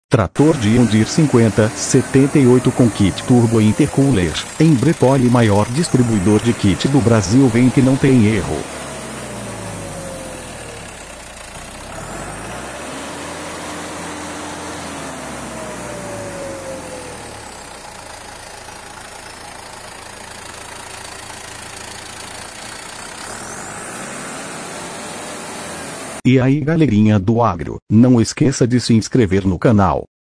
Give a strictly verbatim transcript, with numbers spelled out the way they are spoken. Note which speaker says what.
Speaker 1: Trator John Deere cinquenta setenta e oito com kit turbo intercooler, em Brepoli, maior distribuidor de kit do Brasil, vem que não tem erro. E aí, galerinha do agro, não esqueça de se inscrever no canal,